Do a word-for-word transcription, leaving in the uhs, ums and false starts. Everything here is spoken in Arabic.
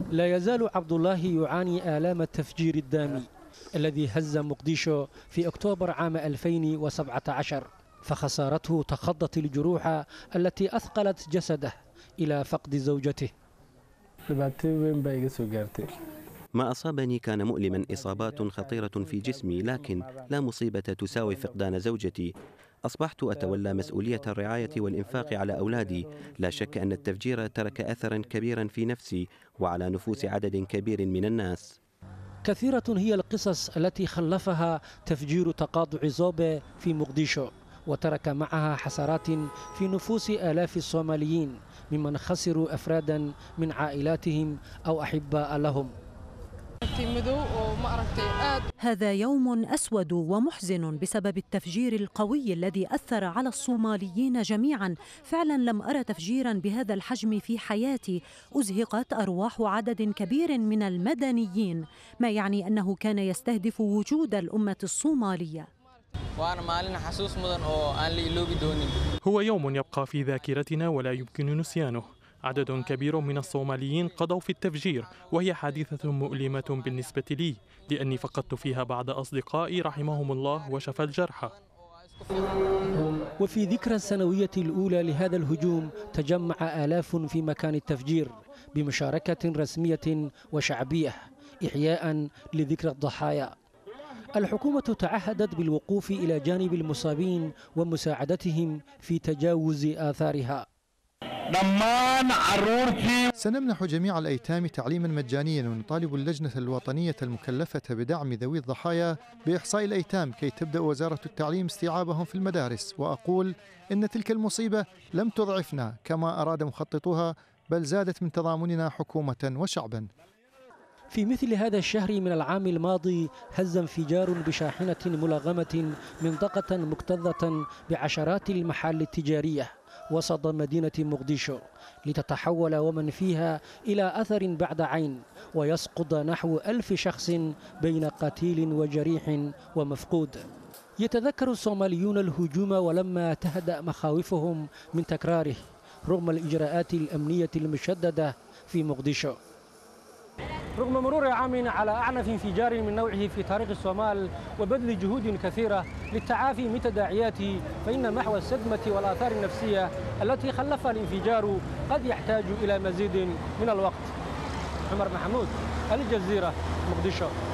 لا يزال عبد الله يعاني آلام التفجير الدامي الذي هز مقديشو في أكتوبر عام ألفين وسبعة عشر، فخسارته تخضت الجروح التي أثقلت جسده إلى فقد زوجته. ما أصابني كان مؤلما، إصابات خطيرة في جسمي، لكن لا مصيبة تساوي فقدان زوجتي. أصبحت أتولى مسؤولية الرعاية والإنفاق على أولادي. لا شك أن التفجير ترك أثرا كبيرا في نفسي وعلى نفوس عدد كبير من الناس. كثيرة هي القصص التي خلفها تفجير تقاطع زوبي في مقديشو، وترك معها حسرات في نفوس آلاف الصوماليين ممن خسروا أفرادا من عائلاتهم أو أحباء لهم. هذا يوم أسود ومحزن بسبب التفجير القوي الذي أثر على الصوماليين جميعا. فعلا لم أرى تفجيرا بهذا الحجم في حياتي. أزهقت أرواح عدد كبير من المدنيين، ما يعني أنه كان يستهدف وجود الأمة الصومالية. هو يوم يبقى في ذاكرتنا ولا يمكن نسيانه. عدد كبير من الصوماليين قضوا في التفجير، وهي حادثة مؤلمة بالنسبة لي لأني فقدت فيها بعض أصدقائي رحمهم الله وشفى الجرحى. وفي ذكرى السنوية الأولى لهذا الهجوم تجمع آلاف في مكان التفجير بمشاركة رسمية وشعبية إحياء لذكرى الضحايا. الحكومة تعهدت بالوقوف إلى جانب المصابين ومساعدتهم في تجاوز آثارها. سنمنح جميع الأيتام تعليما مجانيا، ونطالب اللجنة الوطنية المكلفة بدعم ذوي الضحايا بإحصاء الأيتام كي تبدأ وزارة التعليم استيعابهم في المدارس. وأقول إن تلك المصيبة لم تضعفنا كما أراد مخططوها، بل زادت من تضامننا حكومة وشعبا. في مثل هذا الشهر من العام الماضي هز انفجار بشاحنة ملغمة منطقة مكتظة بعشرات المحال التجارية وسط مدينة مقديشو، لتتحول ومن فيها إلى أثر بعد عين، ويسقط نحو ألف شخص بين قتيل وجريح ومفقود. يتذكر الصوماليون الهجوم ولما تهدأ مخاوفهم من تكراره رغم الإجراءات الأمنية المشددة في مقديشو. رغم مرور عام على أعنف انفجار من نوعه في تاريخ الصومال وبذل جهود كثيرة للتعافي من تداعياته، فإن محو الصدمة والآثار النفسية التي خلفها الانفجار قد يحتاج إلى مزيد من الوقت. عمر محمود، الجزيرة، مقديشو.